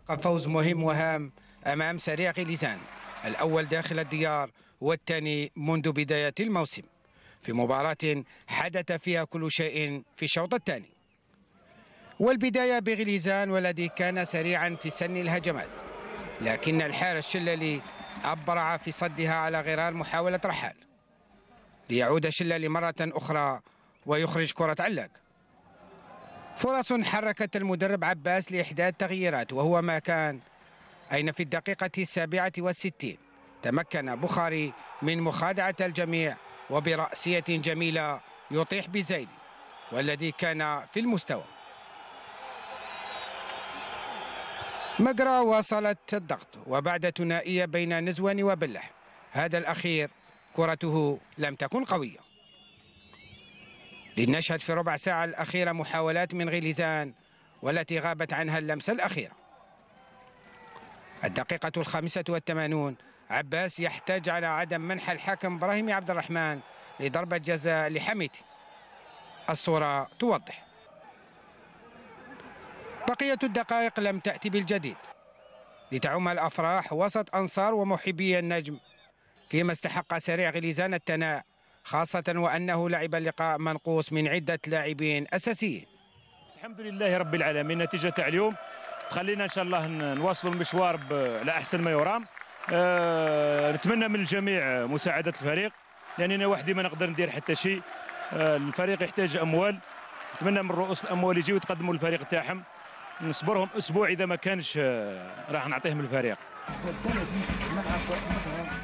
فوز مهم وهام أمام سريع غليزان، الأول داخل الديار والثاني منذ بداية الموسم، في مباراة حدث فيها كل شيء في الشوط الثاني. والبداية بغليزان والذي كان سريعا في سن الهجمات، لكن الحارس الشلالي أبرع في صدها على غرار محاولة رحال، ليعود الشلالي مرة أخرى ويخرج كرة علاق. فرص حركت المدرب عباس لإحداث تغييرات، وهو ما كان. أين في الدقيقة 67 تمكن بخاري من مخادعة الجميع وبرأسية جميلة يطيح بزيدي والذي كان في المستوى. مقرا واصلت الضغط، وبعد ثنائية بين نزوان وبلح، هذا الأخير كرته لم تكن قوية. لنشهد في ربع ساعة الأخيرة محاولات من غليزان والتي غابت عنها اللمسة الأخيرة. الدقيقة 85 عباس يحتاج على عدم منح الحكم إبراهيم عبد الرحمن لضربة جزاء لحميتي. الصورة توضح. بقية الدقائق لم تأتي بالجديد لتعم الأفراح وسط أنصار ومحبي النجم، فيما استحق سريع غليزان الثناء، خاصة وأنه لعب اللقاء منقوص من عدة لاعبين أساسيين. الحمد لله رب العالمين، نتيجة تاع اليوم تخلينا إن شاء الله نواصلوا المشوار على أحسن ما يرام. نتمنى من الجميع مساعدة الفريق، لأن أنا وحدي ما نقدر ندير حتى شيء. الفريق يحتاج أموال، نتمنى من رؤوس الأموال يجيو يتقدموا الفريق تاعهم، نصبرهم أسبوع، إذا ما كانش راح نعطيهم الفريق.